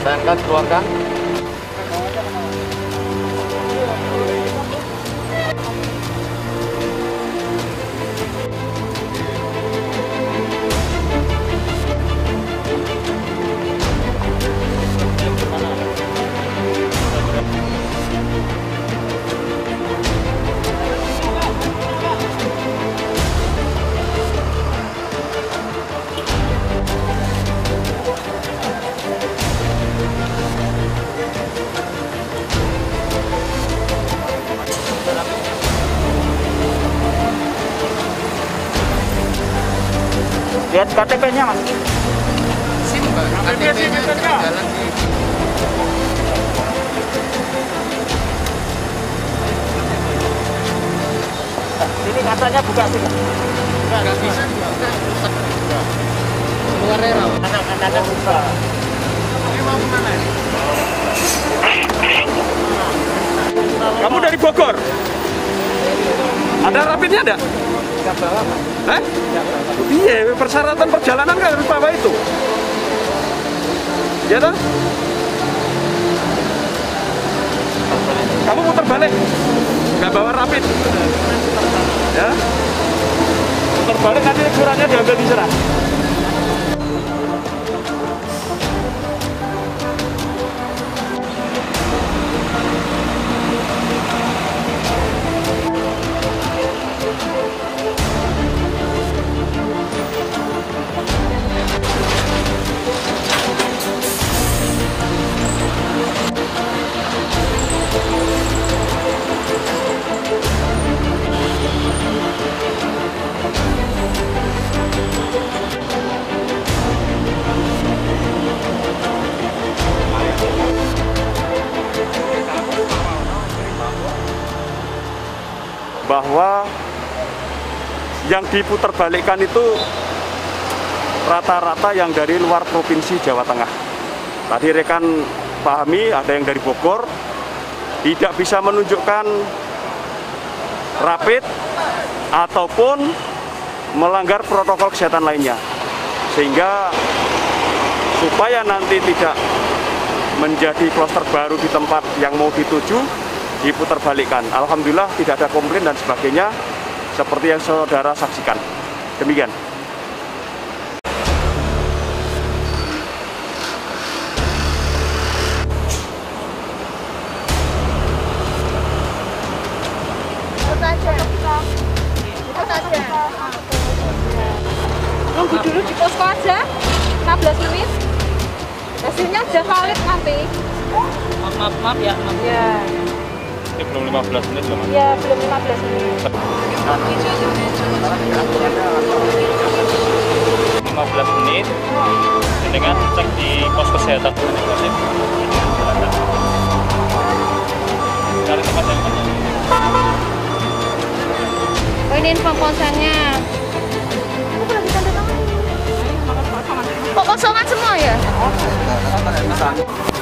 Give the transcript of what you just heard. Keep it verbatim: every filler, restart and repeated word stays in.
Sayangkan keluarkan. Lihat K T P-nya, Mas. SIM, Mbak. K T P-nya jalan di... Ini katanya buka sih. Enggak, enggak bisa dibuka, rusak juga. Keluar era. Anak-anaknya buka. Ini mau kemana ini? Kamu dari Bogor? Ada rapidnya enggak? Enggak bawa, Pak. Hah? Iya, persyaratan perjalanan kan harus bawa itu. Ya toh? Kamu muter balik? Nggak bawa rapid? Ya? Muter balik nanti ukurannya diambil di sana. Bahwa yang diputarbalikkan itu rata-rata yang dari luar provinsi Jawa Tengah. Tadi rekan pahami ada yang dari Bogor, tidak bisa menunjukkan rapid ataupun melanggar protokol kesehatan lainnya, sehingga supaya nanti tidak menjadi klaster baru di tempat yang mau dituju, diputarbalikkan. Alhamdulillah tidak ada komplain dan sebagainya seperti yang saudara saksikan. Demikian. Ikut aja. Ikut aja. Nunggu dulu di posko aja. lima belas menit. Hasilnya udah valid nanti. Maaf, maaf, maaf ya. Maaf. Ya. Ini belum lima belas menit loh, Mas. Ya, belum lima belas menit. lima belas menit dengan cek di pos kesehatan. Cari tempat yang mana? Oh, ini info konsennya. Kok kosongan semua ya?